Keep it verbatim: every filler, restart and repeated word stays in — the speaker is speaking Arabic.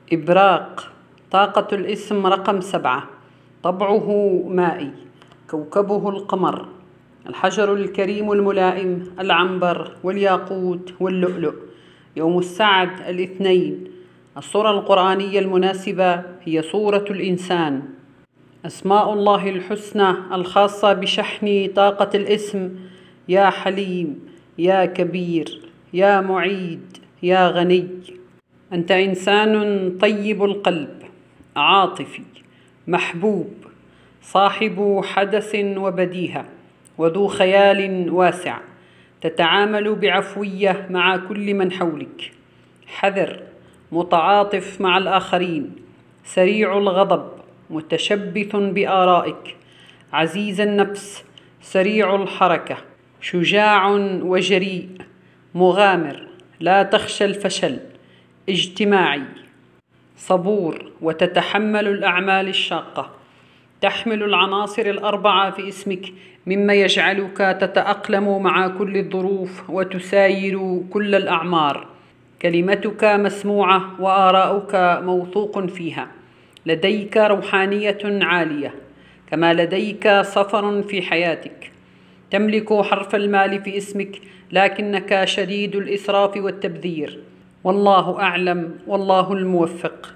إبراق. طاقة الاسم رقم سبعة. طبعه مائي. كوكبه القمر. الحجر الكريم الملائم العنبر والياقوت واللؤلؤ. يوم السعد الاثنين. الصورة القرآنية المناسبة هي صورة الإنسان. أسماء الله الحسنى الخاصة بشحن طاقة الاسم: يا حليم، يا كبير، يا معيد، يا غني. أنت إنسان طيب القلب، عاطفي، محبوب، صاحب حدث وبديهة، وذو خيال واسع. تتعامل بعفوية مع كل من حولك. حذر، متعاطف مع الآخرين، سريع الغضب، متشبث بآرائك، عزيز النفس، سريع الحركة، شجاع وجريء، مغامر، لا تخشى الفشل، اجتماعي، صبور، وتتحمل الأعمال الشاقة. تحمل العناصر الأربعة في اسمك، مما يجعلك تتأقلم مع كل الظروف وتساير كل الأعمار. كلمتك مسموعة وآراؤك موثوق فيها. لديك روحانية عالية، كما لديك سفر في حياتك. تملك حرف المال في اسمك، لكنك شديد الإسراف والتبذير. والله أعلم، والله الموفق.